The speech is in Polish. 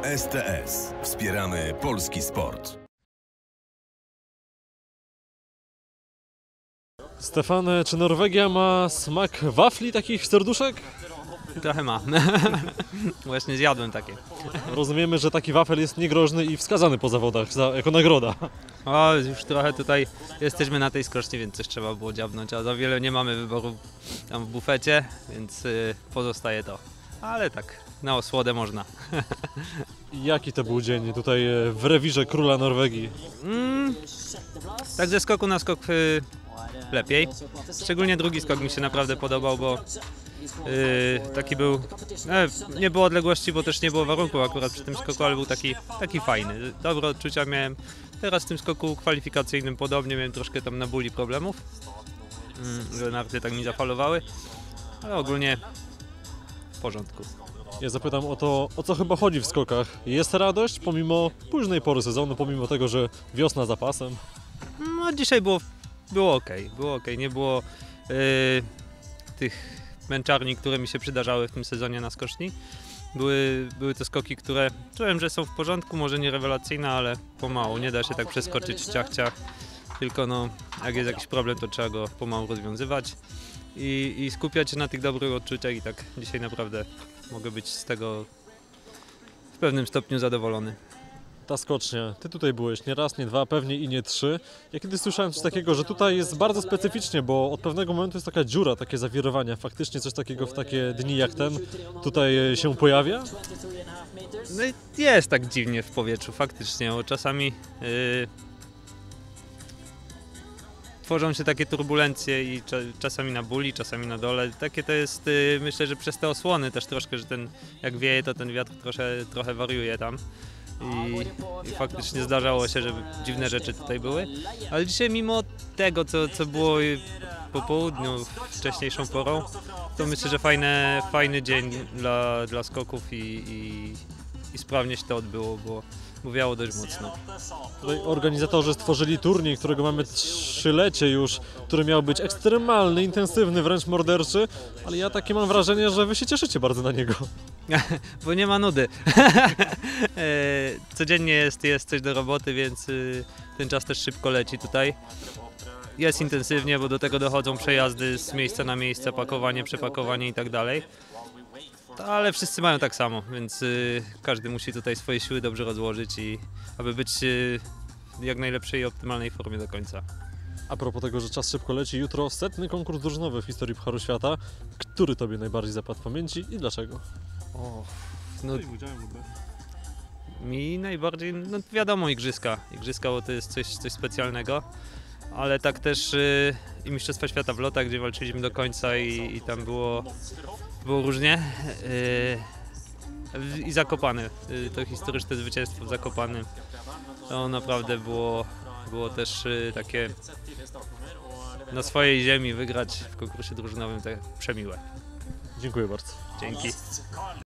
STS. Wspieramy polski sport. Stefan, czy Norwegia ma smak wafli, takich serduszek? Trochę ma. Właśnie zjadłem takie. Rozumiemy, że taki wafel jest niegroźny i wskazany po zawodach jako nagroda. O, już trochę tutaj jesteśmy na tej skoczni, więc coś trzeba było dziabnąć, a za wiele nie mamy wyboru tam w bufecie, więc pozostaje to. Ale tak, na osłodę można. Jaki to był dzień tutaj w rewirze króla Norwegii? Tak ze skoku na skok lepiej. Szczególnie drugi skok mi się naprawdę podobał, bo taki był, nie było odległości, bo też nie było warunków akurat przy tym skoku, ale był taki fajny. Dobre odczucia miałem. Teraz w tym skoku kwalifikacyjnym podobnie miałem troszkę tam na bóli problemów, że narty tak mi zafalowały, ale ogólnie w porządku. Ja zapytam o to, o co chyba chodzi w skokach. Jest radość pomimo późnej pory sezonu, pomimo tego, że wiosna za pasem? No dzisiaj było ok, nie było tych męczarni, które mi się przydarzały w tym sezonie na skoczni. Były to skoki, które czułem, że są w porządku, może nie rewelacyjne, ale pomału, nie da się tak przeskoczyć ciach, tylko no, jak jest jakiś problem, to trzeba go pomału rozwiązywać i skupiać się na tych dobrych odczuciach i tak dzisiaj naprawdę mogę być z tego w pewnym stopniu zadowolony. Ta skocznia, ty tutaj byłeś nie raz, nie dwa, pewnie i nie trzy. Ja kiedyś słyszałem coś takiego, że tutaj jest bardzo specyficznie, bo od pewnego momentu jest taka dziura, takie zawirowania. Faktycznie coś takiego w takie dni jak ten tutaj się pojawia? No i jest tak dziwnie w powietrzu faktycznie, bo czasami tworzą się takie turbulencje i czasami na buli, czasami na dole. Takie to jest, myślę, że przez te osłony też troszkę, że jak wieje, to ten wiatr trochę wariuje tam. I faktycznie zdarzało się, że dziwne rzeczy tutaj były. Ale dzisiaj mimo tego, co było po południu, wcześniejszą porą, to myślę, że fajny dzień dla skoków i sprawnie się to odbyło, bo wiało dość mocno. Tutaj organizatorzy stworzyli turniej, którego mamy trzylecie już, który miał być ekstremalny, intensywny, wręcz morderczy, ale ja takie mam wrażenie, że wy się cieszycie bardzo na niego. Bo nie ma nudy. Codziennie jest coś do roboty, więc ten czas też szybko leci tutaj. Jest intensywnie, bo do tego dochodzą przejazdy z miejsca na miejsce, pakowanie, przepakowanie i tak dalej. Ale wszyscy mają tak samo, więc każdy musi tutaj swoje siły dobrze rozłożyć i aby być w jak najlepszej i optymalnej formie do końca. A propos tego, że czas szybko leci, jutro 100. konkurs drużynowy w historii Pucharu Świata. Który tobie najbardziej zapadł w pamięci i dlaczego? Mi najbardziej, no wiadomo, igrzyska, bo to jest coś specjalnego, ale tak też i Mistrzostwa Świata w lotach, gdzie walczyliśmy do końca i tam było różnie. I Zakopane, to historyczne zwycięstwo w Zakopanem, to naprawdę było też takie na swojej ziemi wygrać w konkursie drużynowym, tak przemiłe. Dziękuję bardzo. Dzięki.